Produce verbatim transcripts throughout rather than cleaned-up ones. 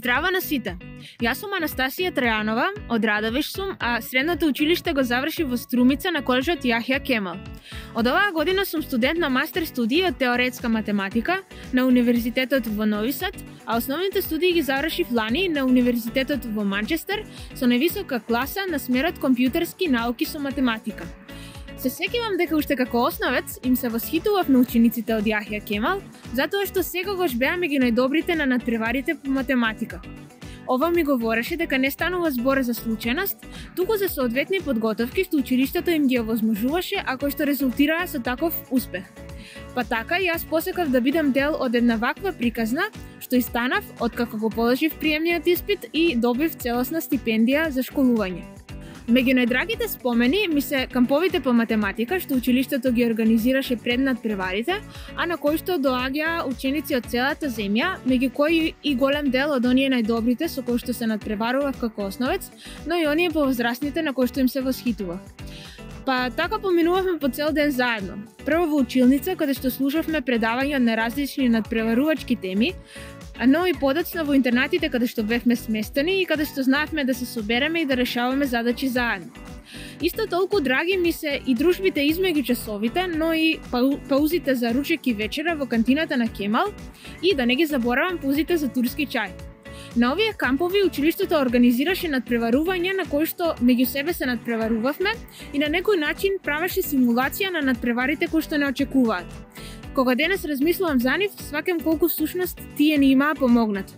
Здрава на сите! Јас сум Анастасија Трајанова, од Радовиш сум, а средното училиште го завршив во Струмица на коледжот Јахја Кемал. Од оваа година сум студент на мастер студии од теоретска математика на Универзитетот во Нови Сад, а основните студии ги завршив лани на Универзитетот во Манчестер со највисока класа на смерот компјутерски науки со математика. Се сеќавам дека уште како основец им се восхитував на учениците од Јахја Кемал, затоа што секогаш беа меѓу најдобрите на надпреварите по математика. Ова ми говореше дека не станува збор за случајност, туку за соодветни подготовки што училиштето им ги овозможуваше, а кои што резултираа со таков успех. Па така и јас посекав да бидам дел од една ваква приказна, што и станав откако го положив приемниот испит и добив целосна стипендија за школување. Меѓу најдрагите спомени ми се камповите по математика што училиштето ги организираше пред надпреварите, а на кои што доаѓаа ученици од целата земја, меѓу кои и голем дел од оние најдобрите со кои што се надпреварував како основец, но и оние повозрастните на кои што им се восхитував. Па така поминувавме по цел ден заедно. Прво во училница, каде што слушавме предавања на различни надпреварувачки теми, но и подоцна во интернатите каде што бевме сместени и каде што знаевме да се собереме и да решаваме задачи заедно. Исто толку драги ми се и дружбите измеѓу часовите, но и паузите за ручек и вечера во кантината на Кемал и да не ги заборавам паузите за турски чај. На овие кампови училиштето организираше надпреварување на кои што меѓу себе се надпреварувавме и на некој начин правеше симулација на надпреварите кои што не очекуваат. Кога денес размислувам за нив, сваќам колку всушност тие ни имаа помогнато.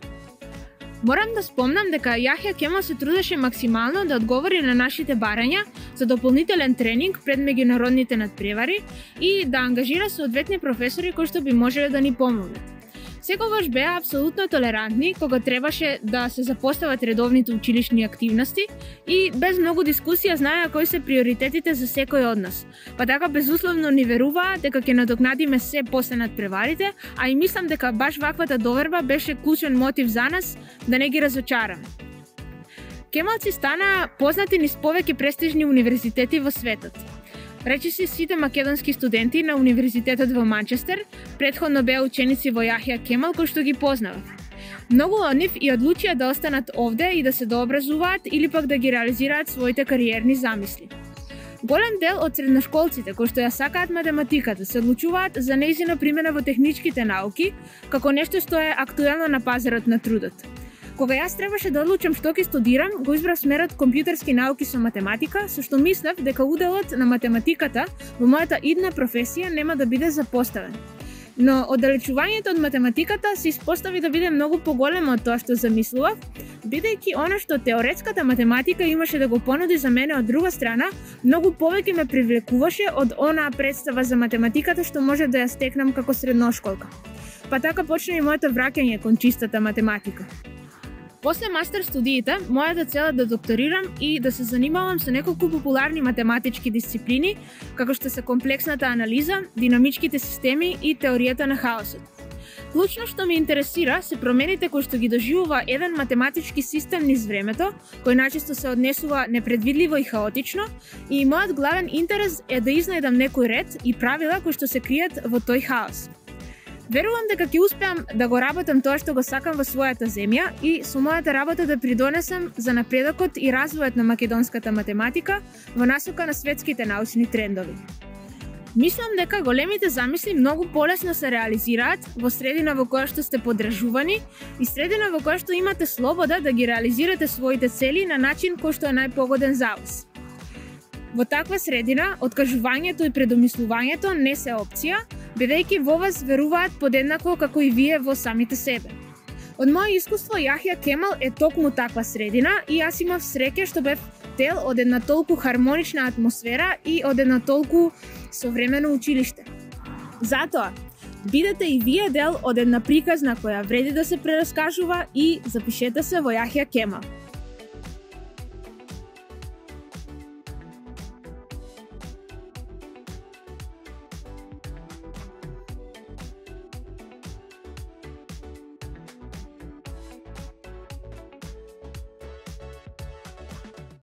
Морам да спомнам дека Јахја Кемал се трудеше максимално да одговори на нашите барања за дополнителен тренинг пред меѓународните надпревари и да ангажира соодветни професори кои што би можеле да ни помогнат. Секогаш беа апсолутно толерантни кога требаше да се запостават редовните училишни активности и без многу дискусија знаеа кои се приоритетите за секој од нас. Па така безусловно ни веруваа дека ќе надокнадиме се после надпреварите, а и мислам дека баш ваквата доверба беше клучен мотив за нас да не ги разочараме. Кемалци станаа познати низ повеќе престижни универзитети во светот. Речиси сите македонски студенти на Универзитетот во Манчестер претходно беа ученици во Јахја Кемал кои што ги познавав. Многу од нив и одлучија да останат овде и да се дообразуваат или пак да ги реализираат своите кариерни замисли. Голем дел од средношколците кои што ја сакаат математиката се одлучуваат за нејзина примена во техничките науки, како нешто што е актуелно на пазарот на трудот. Кога јас требаше да одлучам што ќе студирам, го избрав смерот компјутерски науки со математика, со што мислев дека уделот на математиката во мојата идна професија нема да биде запоставен. Но оддалечувањето од математиката се испостави да биде многу поголемо од тоа што замислував, бидејќи она што теоретската математика имаше да го понуди за мене од друга страна, многу повеќе ме привлекуваше од онаа представа за математиката што може да ја стекнам како средношколка. Па така почна и моето враќање кон чистата математика. После мастер студиите, мојата цел е да докторирам и да се занимавам со неколку популарни математички дисциплини, како што се комплексната анализа, динамичките системи и теоријата на хаосот. Клучно што ме интересира се промените кои што ги доживува еден математички систем низ времето, кој најчесто се однесува непредвидливо и хаотично, и мојот главен интерес е да изнајдам некој ред и правила кои што се кријат во тој хаос. Верувам дека ќе успеам да го работам тоа што го сакам во својата земја и со мојата работа да придонесам за напредокот и развојот на македонската математика во насока на светските научни трендови. Мислам дека големите замисли многу полесно се реализираат во средина во која што сте подражувани и средина во која што имате слобода да ги реализирате своите цели на начин кој што е најпогоден за вас. Во таква средина, откажувањето и предомислувањето не се опција, бидејќи во вас веруваат подеднакво како и вие во самите себе. Од моје искуство, Јахја Кемал е токму таква средина и јас имав среќа што бев дел од една толку хармонична атмосфера и од една толку современо училиште. Затоа, бидете и вие дел од една приказна која вреди да се прераскажува и запишете се во Јахја Кемал.